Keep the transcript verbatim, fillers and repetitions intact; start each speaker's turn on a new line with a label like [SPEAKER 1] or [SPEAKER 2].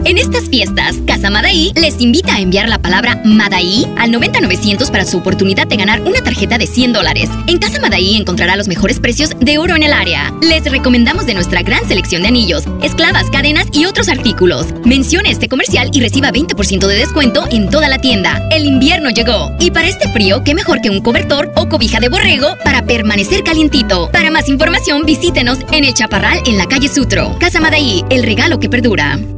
[SPEAKER 1] En estas fiestas, Casa Madaí les invita a enviar la palabra Madaí al noventa novecientos para su oportunidad de ganar una tarjeta de cien dólares. En Casa Madaí encontrará los mejores precios de oro en el área. Les recomendamos de nuestra gran selección de anillos, esclavas, cadenas y otros artículos. Mencione este comercial y reciba veinte por ciento de descuento en toda la tienda. El invierno llegó y para este frío, qué mejor que un cobertor o cobija de borrego para permanecer calientito. Para más información, visítenos en El Chaparral en la calle Sutro. Casa Madaí, el regalo que perdura.